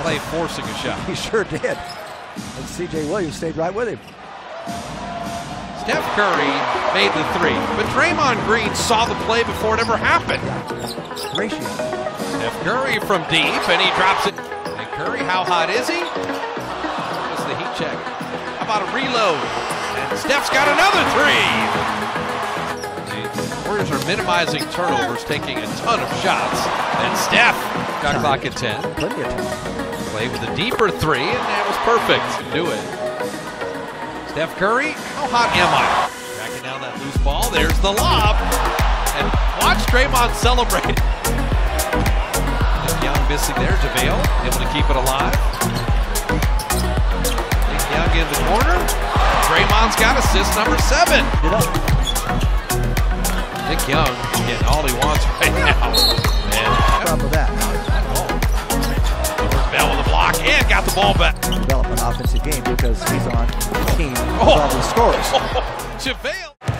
play forcing a shot. He sure did. And C.J. Williams stayed right with him. Steph Curry made the three, but Draymond Green saw the play before it ever happened. Ratio. Steph Curry from deep, and he drops it. And Curry, how hot is he? What's the heat check? How about a reload? And Steph's got another three. The Warriors are minimizing turnovers, taking a ton of shots. And Steph got clock at 10. Plenty of time. Play with a deeper three, and that was perfect. Do it. Steph Curry, how hot am I? Tracking down that loose ball. There's the lob. And watch Draymond celebrate. Nick Young missing there. JaVale able to keep it alive. Nick Young in the corner. Draymond's got assist number 7. Nick Young getting all he wants right now. What's wrong with that? Bell with the block and got the ball back. Develop an offensive game because he's on the team with all the scores. JaVale.